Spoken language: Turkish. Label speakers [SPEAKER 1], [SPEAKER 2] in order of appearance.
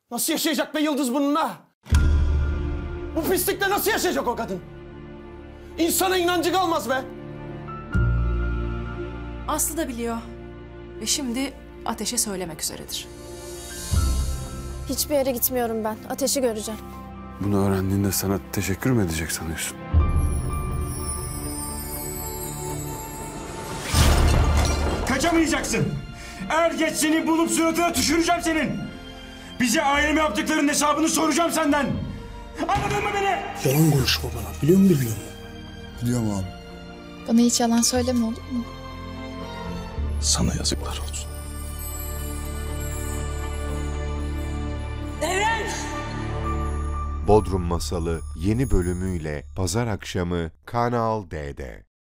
[SPEAKER 1] Nasıl yaşayacak be Yıldız bununla? Bu pislikle nasıl yaşayacak o kadın? İnsana inancı kalmaz be.
[SPEAKER 2] Aslı da biliyor. Ve şimdi Ateş'e söylemek üzeredir.
[SPEAKER 3] Hiçbir yere gitmiyorum ben. Ateş'i göreceğim.
[SPEAKER 4] Bunu öğrendiğinde sana teşekkür mü edecek sanıyorsun?
[SPEAKER 5] Kaçamayacaksın. Er geç seni bulup suratına tüküreceğim senin. Bize aileme yaptıklarının hesabını soracağım senden. Anladın mı beni?
[SPEAKER 6] Yalan konuşma bana. Biliyor musun bilmiyor musun?
[SPEAKER 7] Biliyorum abi.
[SPEAKER 8] Bana hiç yalan söyleme olur mu?
[SPEAKER 6] Sana yazıklar olsun.
[SPEAKER 9] Bodrum Masalı yeni bölümüyle Pazar akşamı Kanal D'de.